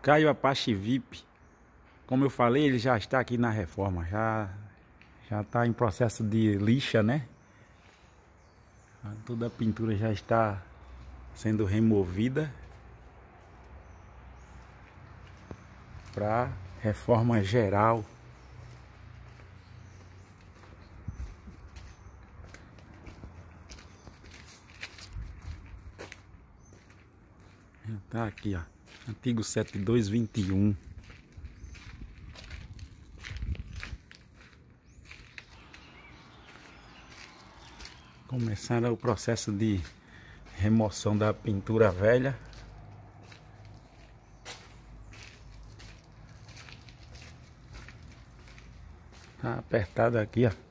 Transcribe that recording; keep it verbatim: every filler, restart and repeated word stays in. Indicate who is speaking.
Speaker 1: Caio Apache V I P, como eu falei, ele já está aqui na reforma, já já está em processo de lixa, né? Toda a pintura já está sendo removida para reforma geral. Tá aqui, ó, antigo setenta e dois vinte e um. Começando o processo de remoção da pintura velha. Tá apertado aqui, ó.